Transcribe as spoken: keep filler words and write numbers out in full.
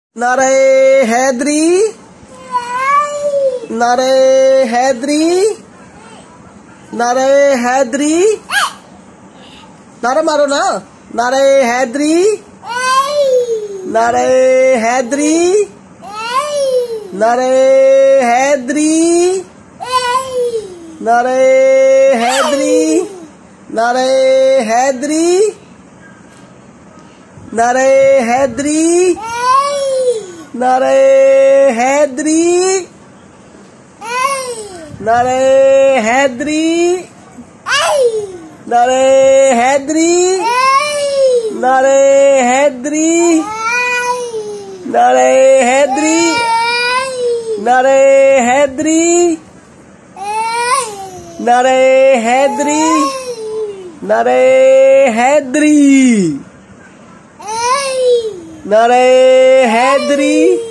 नारे हैदरी, नारे हैदरी, नारे हैदरी, नारा मारो ना। नारे हैदरी, नारे हैदरी, नारे हैदरी, नारे हैदरी, नारे हैदरी, नारे हैदरी, नारे हैदरी, नारे हैदरी, नारे हैदरी, नारे हैदरी, नारे हैदरी, नारे हैदरी, नारे हैदरी, नारे हैदरी, नारे हैदरी।